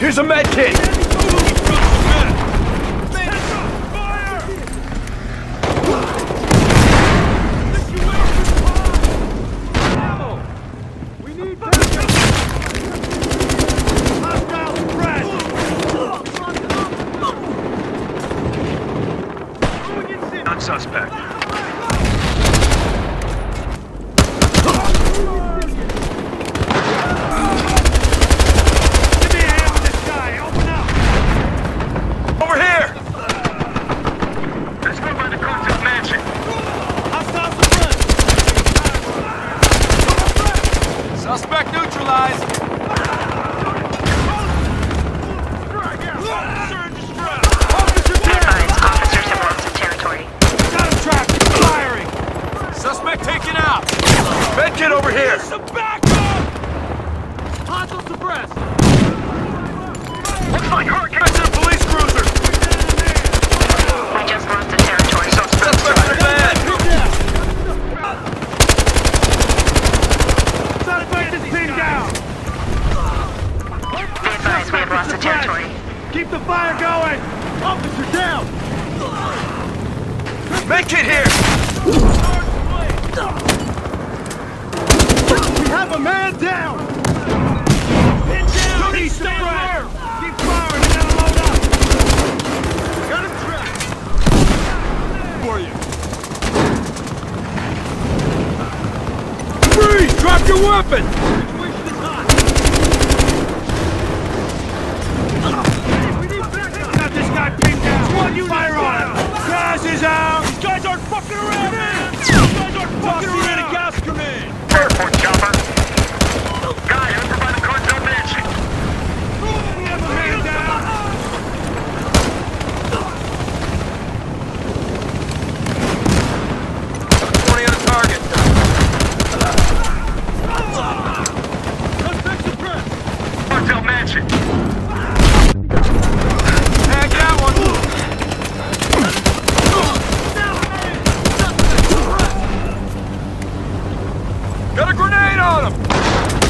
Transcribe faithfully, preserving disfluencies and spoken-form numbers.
Here's a med kit! Suspect. Give me a hand with this guy. Open up. Over here! Let's go by the Carter mansion. Hostiles in front. Suspect neutralized! Suspect taken out! Medkit over here! Some backup! Hostile suppressed! Looks like Hurricane police cruiser! We just lost the territory. Suspects are bad! Try to break this thing down! Be advised, we have lost the territory. Keep the fire going! Officer down! Medkit here! We have a man down! Pin down! Don't stay there! Keep firing, we gotta load up! Got him trapped! For you! Freeze! Drop your weapon! Situation is hot! Hey, we need backup! Got this guy pinned down! One unit fire on him! Gas is out! These guys aren't fucking around, man! These guys aren't fucking around! A gas command! Airport chopper. Guy, over by the Cartel mansion. We have a man down! twenty on the target. Suspect suppressed! Cartel mansion. Tag that one! Got a grenade on him!